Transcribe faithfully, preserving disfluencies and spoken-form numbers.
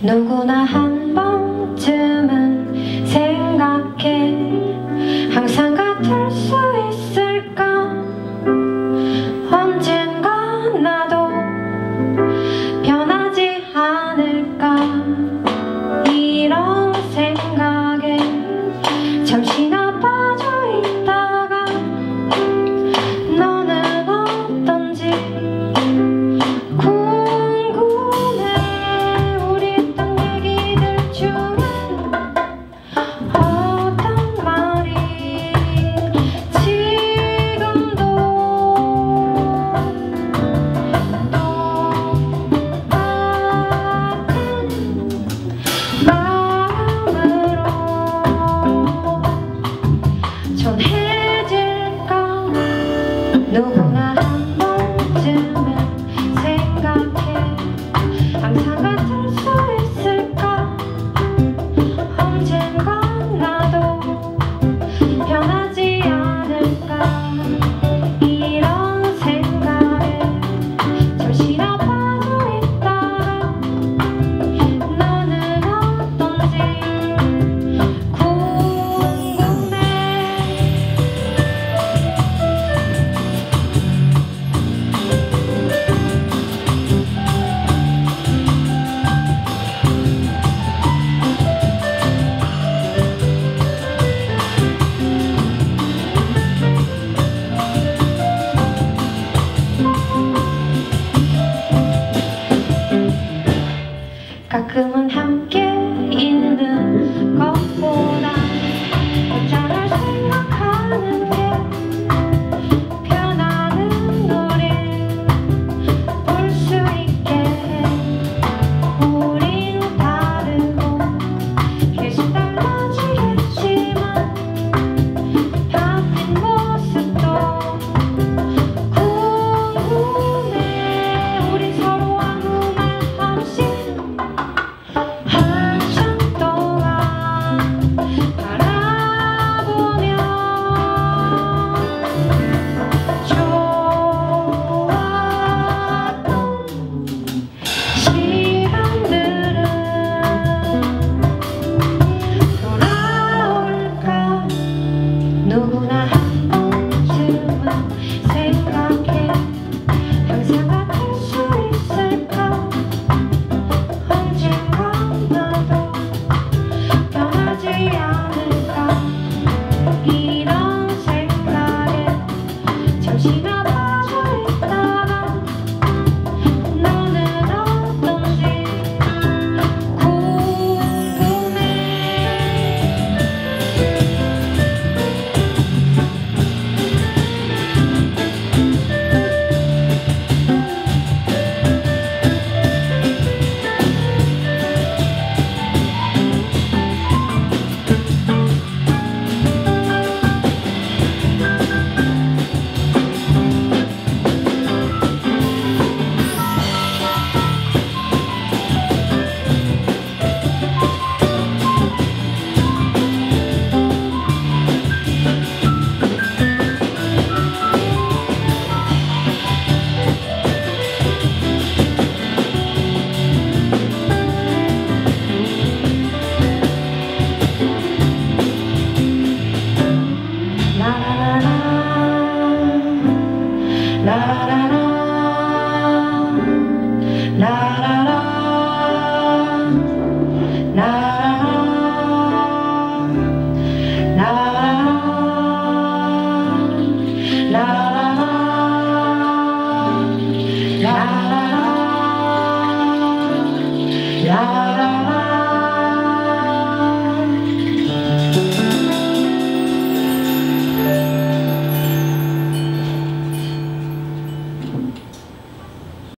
누구나 한 번쯤은 생각해 항상 같을 수 있을까? 언젠가 나도 변하지 않을까? 이런 생각에 잠시나 빠져 있다가 너는 어떤지 궁금해. 우리 했던 얘기들 중에 어떤 말이 지금도 똑같은 마음으로 전해질까? 누구나 한 번쯤은 생각해 항상 같을 수 있을까? 언젠가 나도 변하지 않을까? 이런 생각에 잠시나 빠져 있다가 너는 어떤지 궁금해. 가끔은 함께 있는 것보다 혼자를 생각하는 게 편안한 우릴 볼 수 있게 해. 우린 다르고 계속 달라지겠지만 바뀐 모습도 궁금해. 우리 서로 아무 말 없이 한참 동안 바라보며 좋았던 시간들은 돌아올까? 누구나 한 번쯤은 생각해 항상 같을 수 있을까? 언젠가 나도 변하지 않을까? 이런 생각에 잠시나 빠져 있다가 너는 어떤지 궁금해. 라라라 라라라